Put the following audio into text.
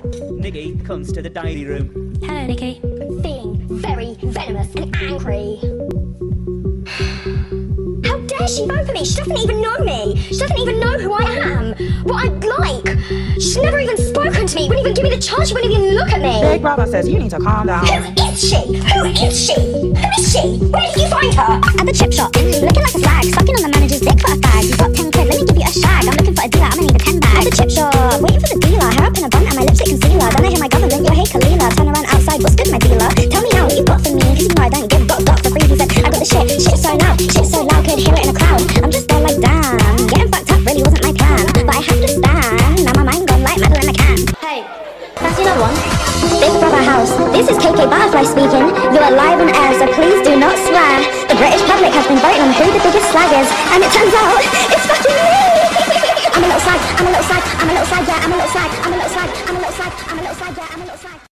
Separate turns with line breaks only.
Nikki comes to the diary room.
Hello, Nikki.
Feeling very venomous and angry. How dare she vote for me? She doesn't even know me. She doesn't even know who I am, what I'd like. She's never even spoken to me. Wouldn't even give me the chance. She wouldn't even look at me.
Big Brother says you need to calm down.
Who is she? Who is she? Who is she? Where did you find her?
At the chip shop, looking like a flag, sucking on the manager's dick for a fag. You've got 10 quid, let me give you a shag. I'm looking for a dealer, I'm gonna need a 10 bag. At the chip shop, waiting for the dealer. Hair up in a bun and my lipstick concealer. Don't I hear my government, you're hey Kalila. Turn around outside, what's good my dealer? Tell me now what you got for me, cause you know I don't give. Got for free, he said I got the shit so loud, could hear it in a crowd. I'm just there like damn, getting fucked up really wasn't my plan. But I have to stand, now my mind gone like Madeline McCann.
Hey, fancy another one? Big Brother House, this is KK Butterfly speaking. You're alive on air, so please do not swear. The British public has been voting on who the biggest slag is, and it turns out it's fucking me. I'm a little slag, yeah, I'm a little slag, yeah, I'm a little slag.